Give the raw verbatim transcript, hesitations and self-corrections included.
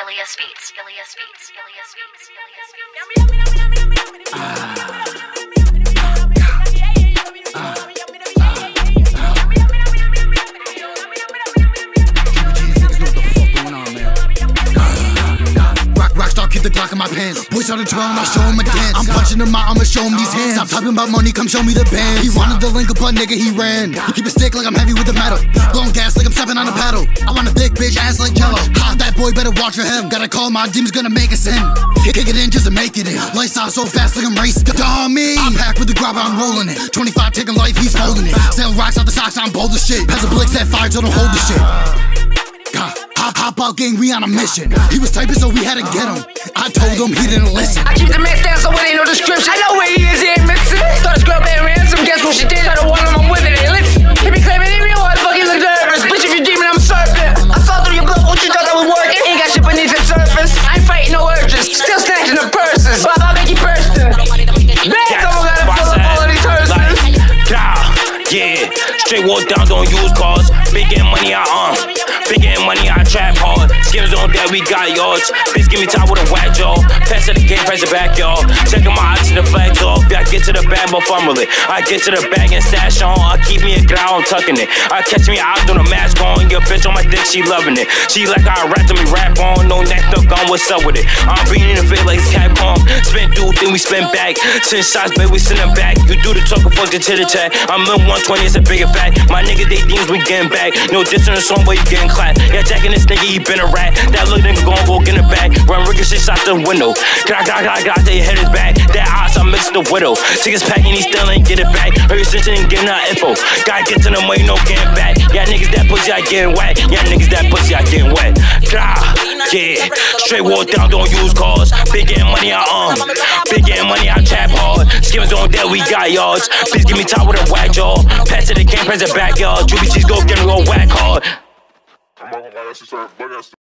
Elias Beatz. Elias Beatz. Elias Beatz. Elias Beatz. Ah. Keep the Glock in my pants. Boys on the throne, I'll show him a dance. I'm punching him out, I'ma show him these hands. Stop talking about money, come show me the band. He wanted the link up, but nigga, he ran. He keep a stick like I'm heavy with the metal. Blowing gas like I'm stepping on a pedal. I want a thick bitch, ass like Jello. Hot that boy, better watch for him. Gotta call my demons, gonna make us in. Kick it in just to make it in. Lights out so fast like I'm racing. Dummy! I'm packed with the grab, I'm rolling it. twenty-five taking life, he's holding it. Selling rocks out the socks, I'm bold as shit. Has a Blixk that fire, so don't hold the shit. God. Hop, hop out gang, we on a mission. He was typing so we had to get him. I told him he didn't listen. I keep the mess down so it ain't no description. I know where he is, he ain't missing. Thought his girl been ransom, guess what she did? Try to warn him, I'm with it, ain't listen. He be claiming he real hard, fucking look nervous. Bitch, if you demon, I'm surfing. I saw through your blood, what you thought I was working? Ain't got shit beneath the surface. I ain't fighting no urges, still snatching the purses. Bob, I'll make you burstin'. Man, someone gotta fill up all of these hearses. Yeah, straight walk down, don't use cars. Big getting money, I um. Big getting money, I trap hard. Skims on that, we got yards. Bitch, give me time with a whack jaw. Pass to the game, press it back, y'all. Checking my eyes to the flags off. Yeah, I get to the bag, but fumble it. I get to the bag and stash on. I keep me a ground, I'm tucking it. I catch me out on the mask on. Your bitch on my dick, she loving it. She like I rap to me, rap on. No neck, no gun, what's up with it? I'm beating in the face like it's Capcom. Spin dude, then we spin back. Send shots, baby, we send them back. You do the talk, fuck the chitter chat. I'm in one twenty, it's a bigger fact. My niggas, they demons, we getting back. No diss in the song, but you getting clapped. Yeah, jacking this nigga, he been a rat. That little nigga gon' go get in the back. Run ricochet shot the window. Got, got, got, got, they hit his back. That ass, I mixed the widow. Tickets packing, he still ain't get it back. Her extension ain't getting her info. Gotta get to the money, no getting back. Yeah, niggas, that pussy, I getting wet. Yeah, niggas, that pussy, I getting wet. Gah, yeah. Straight walk down, don't use cars. Big getting money, I um. Big getting money, I trap hard. Skims on that, we got yards. Please give me time with a whack jaw. Pass to the game, press it back, y'all. Drewpy Gzz, go get him, go whack hard.